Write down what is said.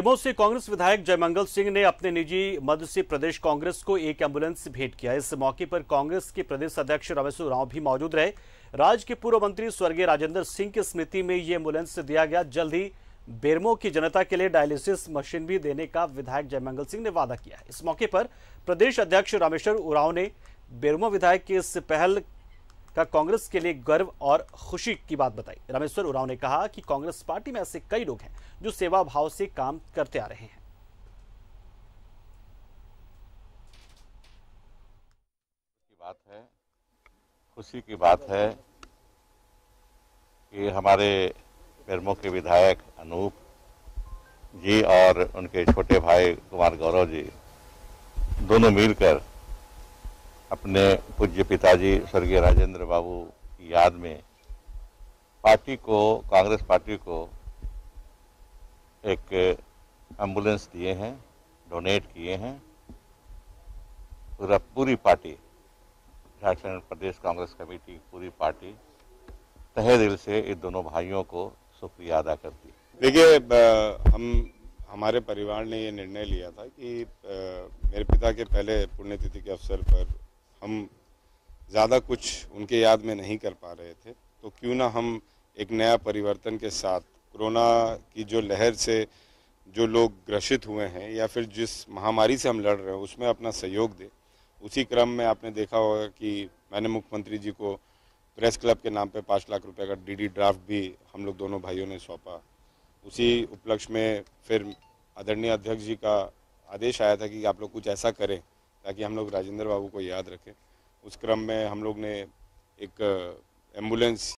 बेरमो से कांग्रेस विधायक जयमंगल सिंह ने अपने निजी मद से प्रदेश कांग्रेस को एक एम्बुलेंस भेंट किया। इस मौके पर कांग्रेस के प्रदेश अध्यक्ष रामेश्वर उरांव भी मौजूद रहे। राज्य के पूर्व मंत्री स्वर्गीय राजेंद्र सिंह की स्मृति में ये एम्बुलेंस दिया गया। जल्द ही बेरमो की जनता के लिए डायलिसिस मशीन भी देने का विधायक जयमंगल सिंह ने वादा किया है। इस मौके पर प्रदेश अध्यक्ष रामेश्वर उरांव ने बेरमो विधायक की इस पहल का कांग्रेस के लिए गर्व और खुशी की बात बताई। रामेश्वर उरांव ने कहा कि कांग्रेस पार्टी में ऐसे कई लोग हैं जो सेवा भाव से काम करते आ रहे हैं। खुशी की बात है कि हमारे बेरमो के विधायक अनूप जी और उनके छोटे भाई कुमार गौरव जी दोनों मिलकर अपने पूज्य पिताजी स्वर्गीय राजेंद्र बाबू की याद में पार्टी को, कांग्रेस पार्टी को एक एम्बुलेंस दिए हैं, डोनेट किए हैं। पूरी पार्टी, झारखंड प्रदेश कांग्रेस कमेटी, पूरी पार्टी तहे दिल से इन दोनों भाइयों को शुक्रिया अदा करती है। देखिए, हमारे परिवार ने ये निर्णय लिया था कि मेरे पिता के पहले पुण्यतिथि के अवसर पर हम ज़्यादा कुछ उनके याद में नहीं कर पा रहे थे, तो क्यों ना हम एक नया परिवर्तन के साथ कोरोना की जो लहर से जो लोग ग्रसित हुए हैं या फिर जिस महामारी से हम लड़ रहे हैं उसमें अपना सहयोग दें। उसी क्रम में आपने देखा होगा कि मैंने मुख्यमंत्री जी को प्रेस क्लब के नाम पे 5 लाख रुपए का डीडी ड्राफ्ट भी हम लोग दोनों भाइयों ने सौंपा। उसी उपलक्ष्य में फिर आदरणीय अध्यक्ष जी का आदेश आया था कि आप लोग कुछ ऐसा करें ताकि हम लोग राजेंद्र बाबू को याद रखें। उस क्रम में हम लोग ने एक एम्बुलेंस